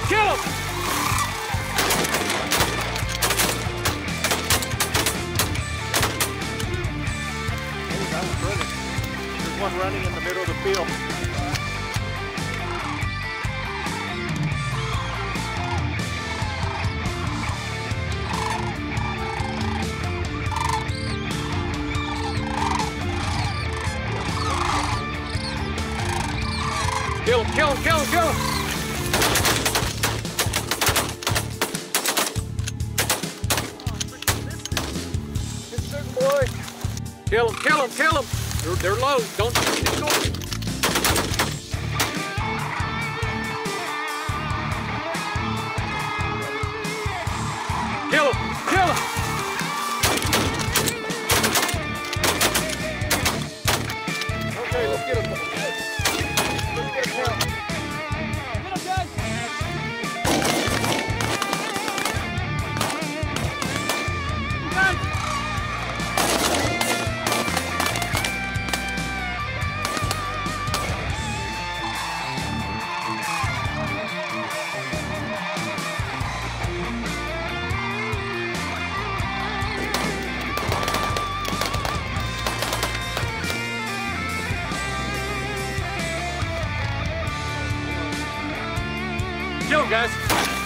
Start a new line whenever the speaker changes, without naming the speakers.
Kill him! Oh, that was brilliant. There's one running in the middle of the field. Kill him, kill him, kill him, kill him! It's big boy. Kill him, kill him, kill him! They're low. Don't ignore them. Kill him, kill him! Okay, let's get him. Kill him, guys.